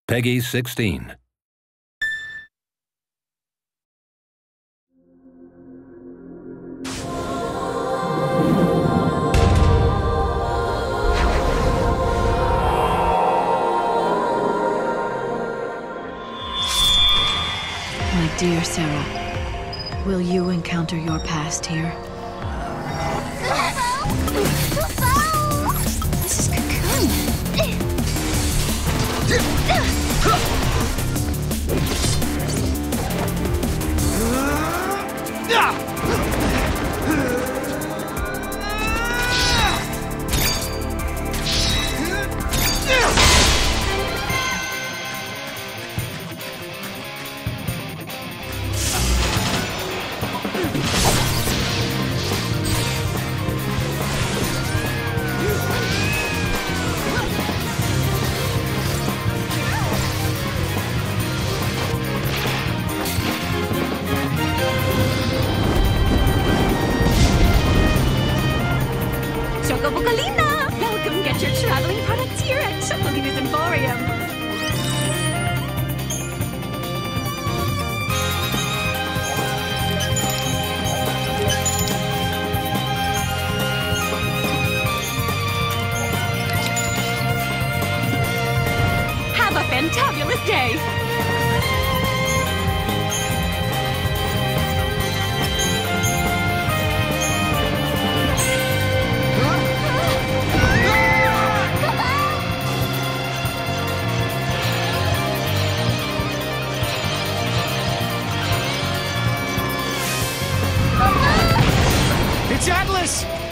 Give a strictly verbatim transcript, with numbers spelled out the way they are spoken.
Peggy sixteen. My dear Sarah, will you encounter your past here? This is Cocoon. Chocobocolina! Welcome, get your traveling products here at Chocolina's Emporium. Have a fantabulous day! It's Atlas!